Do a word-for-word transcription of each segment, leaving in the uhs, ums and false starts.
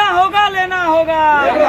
होगा लेना होगा।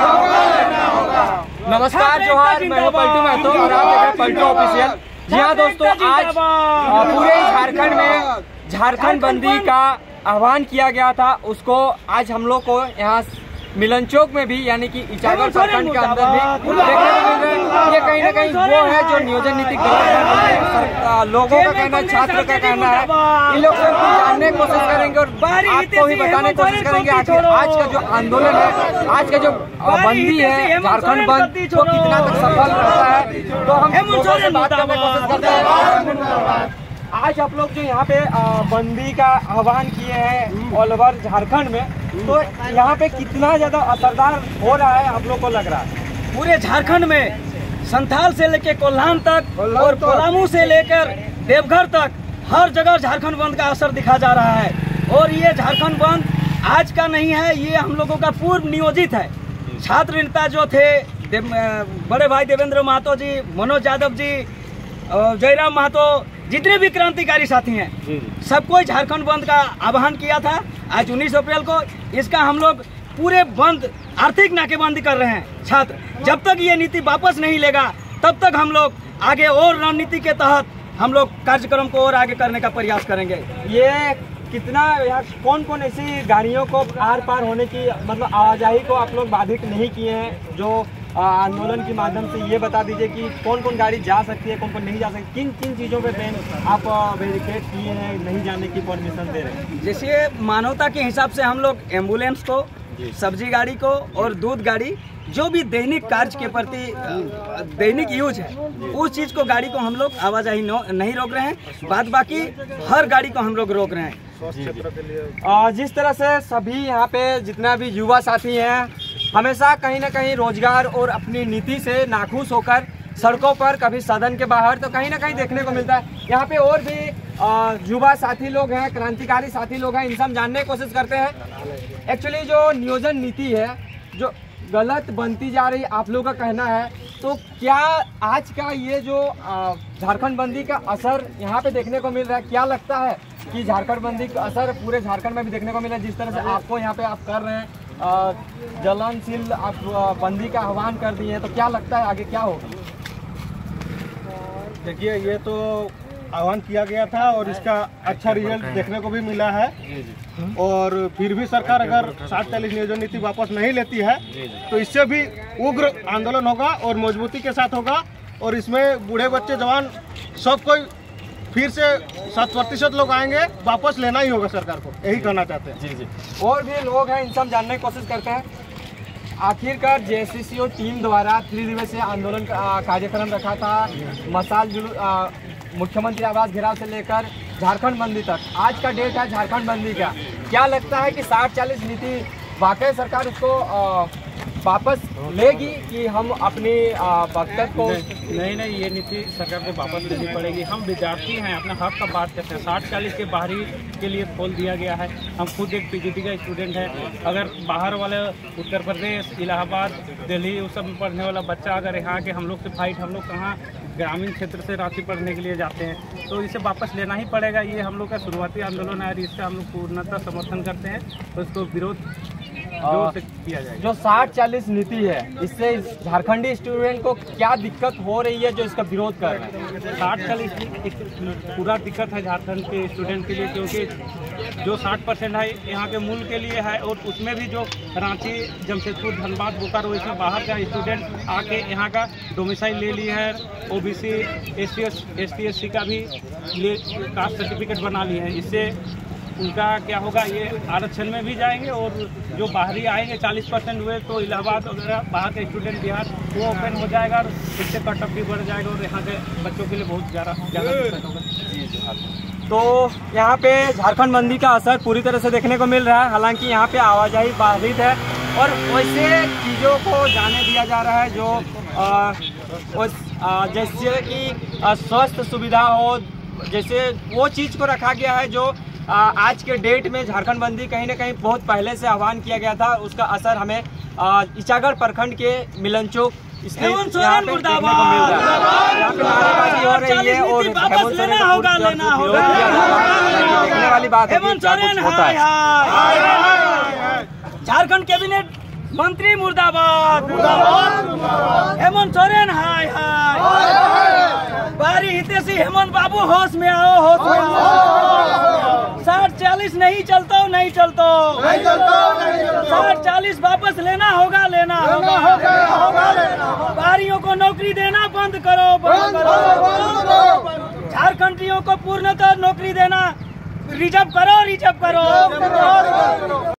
नमस्कार जोहार, मैं हूं पलटू महतो और आप देख रहे हैं पलटू ऑफिशियल। जी हाँ दोस्तों, आज पूरे झारखंड में झारखंड बंदी का आह्वान किया गया था। उसको आज हम लोग को यहाँ मिलन चौक में भी यानी कि इचागढ़ प्रखंड के अंदर भी देखने को मिल रहा है। ये कहीं ना कहीं वो है जो नियोजन नीति गलत है। लोगों का कहना है, छात्र का कहना है, इन लोग से जानने की कोशिश करेंगे और आपको भी बताने की कोशिश करेंगे आखिर आज का जो आंदोलन है, आज का जो बंदी है झारखंड बंद, वो कितना तक सफल रहता है। तो हम लोगों से बात करने की कोशिश करते हैं। आज आप लोग जो यहाँ पे बंदी का आह्वान किए हैं ऑल ओवर झारखंड में, तो यहाँ पे कितना ज्यादा असरदार हो रहा है आप लोग को लग रहा है? पूरे झारखंड में संथाल से लेकर कोल्हान तक और पलामू से लेकर देवघर तक हर जगह झारखंड बंद का असर दिखा जा रहा है। और ये झारखंड बंद आज का नहीं है, ये हम लोगों का पूर्व नियोजित है। छात्र नेता जो थे बड़े भाई देवेंद्र महतो जी, मनोज यादव जी, जयराम महतो, जितने भी क्रांतिकारी साथी हैं, सबको झारखंड बंद का आह्वान किया था आज उन्नीस अप्रैल को। इसका हम लोग पूरे बंद आर्थिक नाकेबंदी कर रहे हैं। छात्र जब तक ये नीति वापस नहीं लेगा तब तक हम लोग आगे और रणनीति के तहत हम लोग कार्यक्रम को और आगे करने का प्रयास करेंगे। ये कितना यहाँ कौन कौन ऐसी गाड़ियों को आर पार होने की मतलब आवाजाही को आप लोग बाधित नहीं किए हैं? जो आंदोलन के माध्यम से ये बता दीजिए कि कौन कौन गाड़ी जा सकती है, कौन कौन नहीं जा सकती, किन किन चीज़ों पे बैन आप बैरिकेड किए हैं, नहीं जाने की परमिशन दे रहे हैं? जैसे मानवता के हिसाब से हम लोग एम्बुलेंस को, सब्जी गाड़ी को और दूध गाड़ी, जो भी दैनिक कार्य के प्रति दैनिक यूज है, उस चीज़ को गाड़ी को हम लोग आवाजाही नहीं रोक रहे हैं। बाद बाकी हर गाड़ी को हम लोग रोक रहे हैं। जिस तरह से सभी यहाँ पे जितना भी युवा साथी हैं हमेशा कहीं ना कहीं रोजगार और अपनी नीति से नाखुश होकर सड़कों पर, कभी सदन के बाहर, तो कहीं ना कहीं देखने को मिलता है। यहाँ पे और भी युवा साथी लोग हैं, क्रांतिकारी साथी लोग हैं, इनसे हम जानने की कोशिश करते हैं। एक्चुअली जो नियोजन नीति है जो गलत बनती जा रही, आप लोगों का कहना है, तो क्या आज का ये जो झारखंड बंदी का असर यहाँ पे देखने को मिल रहा है, क्या लगता है कि झारखंड बंदी का असर पूरे झारखंड में भी देखने को मिला है? जिस तरह से आपको यहाँ पे आप कर रहे हैं, जलनशील आप बंदी का आह्वान कर दिए हैं, तो क्या लगता है आगे क्या होगा? देखिए, ये तो आह्वान किया गया था और इसका अच्छा रिजल्ट देखने को भी मिला है। और फिर भी सरकार अगर सात चालीस नियोजन नीति वापस नहीं लेती है तो इससे भी उग्र आंदोलन होगा और मजबूती के साथ होगा। और इसमें बूढ़े बच्चे जवान सब कोई फिर से शत प्रतिशत लोग आएंगे, वापस लेना ही होगा सरकार को, यही कहना चाहते हैं। जी जी और भी लोग हैं, इनसे हम जानने की कोशिश करते हैं। आखिरकार जेएससीसीओ टीम द्वारा त्रिदिवसीय आंदोलन का कार्यक्रम रखा था, मसाल जुलूस, मुख्यमंत्री आवास घेराव से लेकर झारखंड बंदी तक। आज का डेट है झारखंड बंदी का। क्या लगता है कि साठ चालीस नीति वाकई सरकार उसको आ, वापस लेगी कि हम अपनी वक्तव्य को? नहीं नहीं, ये नीति सरकार को वापस लेनी पड़ेगी। हम विद्यार्थी हैं, अपना हक का बात करते हैं। साठ चालीस के बाहरी के लिए खोल दिया गया है। हम खुद एक पीजीटी का स्टूडेंट है। अगर बाहर वाले उत्तर प्रदेश, इलाहाबाद, दिल्ली उस सब में पढ़ने वाला बच्चा अगर यहाँ के हम लोग से फाइट, हम लोग कहाँ ग्रामीण क्षेत्र से रांची पढ़ने के लिए जाते हैं, तो इसे वापस लेना ही पड़ेगा। ये हम लोग का शुरुआती आंदोलन है और इससे हम लोग पूर्णतः समर्थन करते हैं, तो इसको विरोध किया जाएगा। जो साठ चालीस नीति है, इससे झारखंडी स्टूडेंट को क्या दिक्कत हो रही है जो इसका विरोध कर रहे हैं? साठ चालीस पूरा दिक्कत है झारखंड के स्टूडेंट के लिए, क्योंकि जो साठ परसेंट है यहाँ के मूल के लिए है और उसमें भी जो रांची, जमशेदपुर, धनबाद, बोकारो, इसमें बाहर का स्टूडेंट आके यहाँ का डोमिसाइल ले लिया है। ओबीसी, एसटी एसटी एससी का भी ले कास्ट सर्टिफिकेट बना लिए हैं। इससे उनका क्या होगा, ये आरक्षण में भी जाएंगे और जो बाहरी आएंगे चालीस परसेंट हुए तो इलाहाबाद वगैरह बाहर के स्टूडेंट बिहार वो ओपन हो जाएगा और इससे कट ऑफ भी बढ़ जाएगा और यहाँ के बच्चों के लिए बहुत ज़्यादा ज़्यादा दिक्कत होगा। तो यहाँ पे झारखंड बंदी का असर पूरी तरह से देखने को मिल रहा है। हालांकि यहाँ पे आवाजाही बाधित है और वैसे चीज़ों को जाने दिया जा रहा है जो आ, उस, आ, जैसे कि स्वास्थ्य सुविधा हो, जैसे वो चीज़ को रखा गया है जो आ, आज के डेट में झारखंड बंदी कहीं ना कहीं बहुत पहले से आह्वान किया गया था। उसका असर हमें इचागढ़ प्रखंड के मिलन चौक इसलिए यहाँ पे देखने को मिल रहा है। यहाँ पे नारेबाजी हो रही है और हेमंत सोरेन देखने वाली बात है। झारखंड कैबिनेट मंत्री मुर्दाबाद, हेमंत सोरेन हाय हाय, बारी हितेशी हेमंत बाबू होश में आओ, होश में आओ। साठ चालीस नहीं चलतो नहीं चलतो साठ चालीस वापस लेना होगा, लेना होगा। बारियों को नौकरी देना बंद करो, बंद करो। झारखंडियों को पूर्णतः नौकरी देना रिजर्व करो, रिजर्व करो।